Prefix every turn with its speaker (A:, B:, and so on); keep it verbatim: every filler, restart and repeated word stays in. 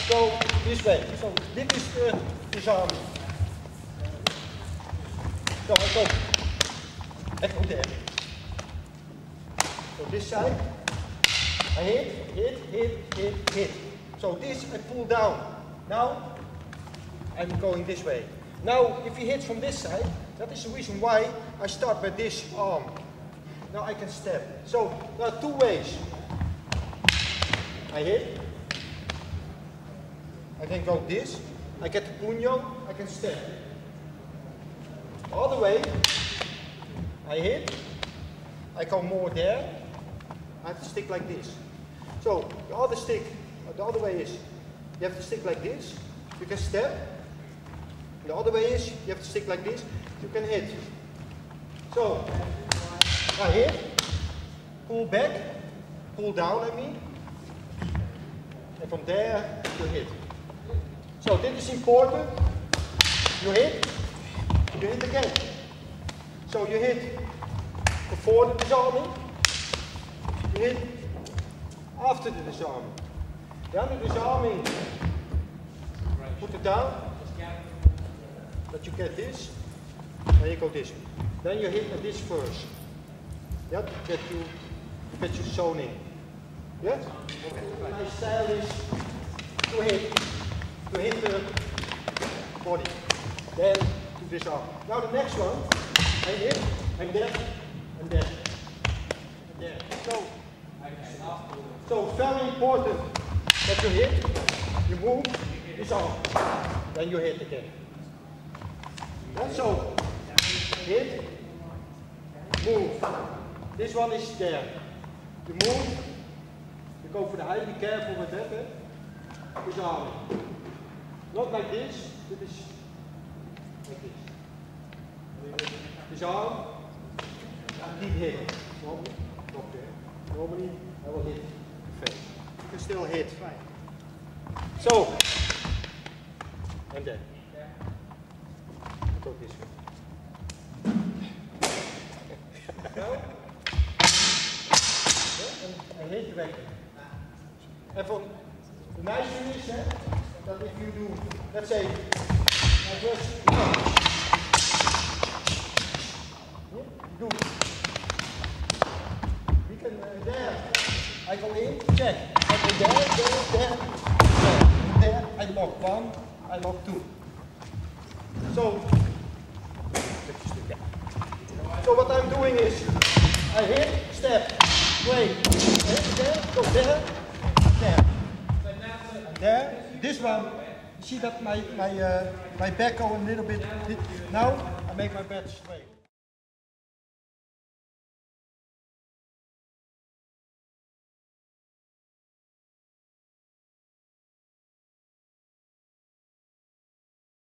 A: go this way. So this is the disarming. So I go. I go there. So this side. I hit, hit, hit, hit, hit. So this I pull down. Now I'm going this way. Now if he hits from this side, that is the reason why I start by this arm. Now I can step. So there are two ways. I hit. I can go this. I get the puño. I can step. The other way. I hit. I go more there. I have to stick like this. So the other stick, the other way is you have to stick like this. You can step. The other way is you have to stick like this. You can hit. So I hit, pull back, pull down. I mean, and from there you hit. So this is important. You hit, you hit again. So you hit before the disarming. You hit after the disarming. Then the disarming, put it down, that you get this, then you go this. Then you hit at this first. Yeah, to get you, to get you sewn in. Yeah? Okay. My style is to hit, to hit the body, then to disarm. Now the next one, I hit, and there, and there, and there. So, so very important that you hit, you move, disarm, then you hit again. Yeah, so, hit, move. This one is there. You move, you go for the high, be careful with that. Eh? Disarm. Not like this, it is like this. Disarm, and keep hitting. Normally, not there. Normally, I will hit the face. You can still hit. So, and then. Go this way. Go. Yeah, and, and hit the way. And for the nice thing is eh, that if you do, let's say, I just yeah, do. We can uh, there. I go in, check. I go there, there, there, there. There. I lock one. I lock two. So. So what I'm doing is, I hit, step, wait, hit there, go there, there, and there. This one, you see that my my uh, my back go a little bit. Now I make my back straight.